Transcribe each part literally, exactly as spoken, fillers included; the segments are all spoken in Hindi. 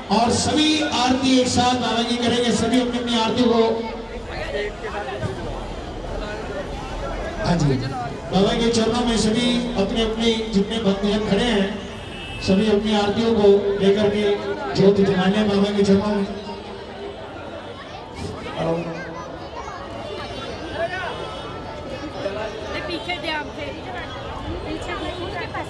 और सभी आरती एक साथ बाबा की करेंगे। सभी अपनी अपनी आरती को, हाँ जी, बाबा के चरणों में सभी अपने अपने जितने भक्तजन खड़े हैं सभी अपनी आरतियों को लेकर के ज्योति जलाने बाबा के चरणों में। पीछे ध्यान से पीछे उनके पास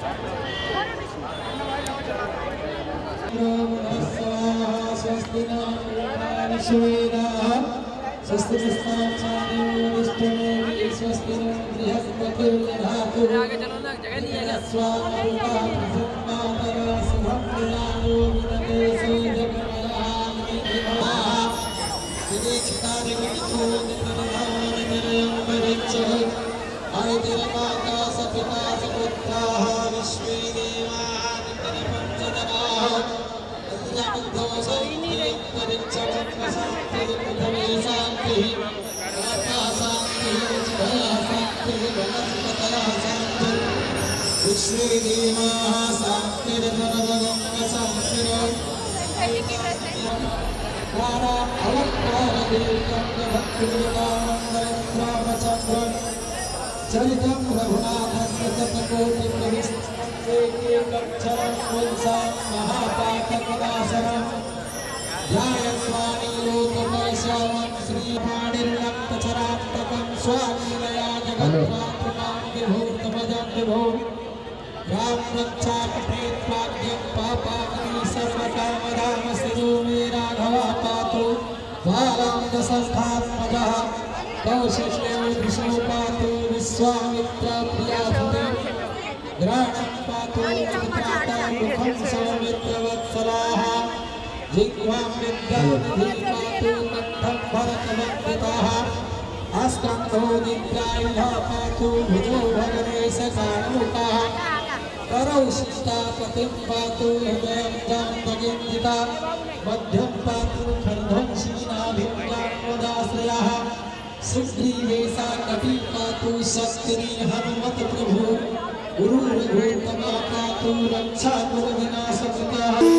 आगे चलो ना, जगह नहीं है ना। चरितं रघुनाथस्य महापातकनाशनं ध्यायस्वामी लोकमयश्यामं श्रीपाणिर्लक्तचरात्मकं स्वामीलया जगन्मातृकां विभूतमजं विभो राम रक्षा पठेत् पाद्यं पापाग्नि सर्वकामदाम सिरो मे राघवा पातु बालाङ्गसंस्थात्मजः कौशिष्यो विष्णु पातु विश्वामित्र प्रियाधुते ग्राणं पातु वित्राता मुखं सौमित्रवत्सलाः जिह्वां विद्यानिधि पातु कण्ठं भरतवन्दिताः अस्कन्धो निद्रायुधः पातु भुजो भगनेशकाणमुखाः करौ सीतापतिं पातु हृदयं जाम्बगिन्दिता मध्यं पातु खर्धंशीनाभिज्ञानवदाश्रयः सुग्रीवेशा कपि पातु शक्तिनी हनुमत प्रभु गुरुर्भूतमा पातु रक्षा कुलविनाशकृतः।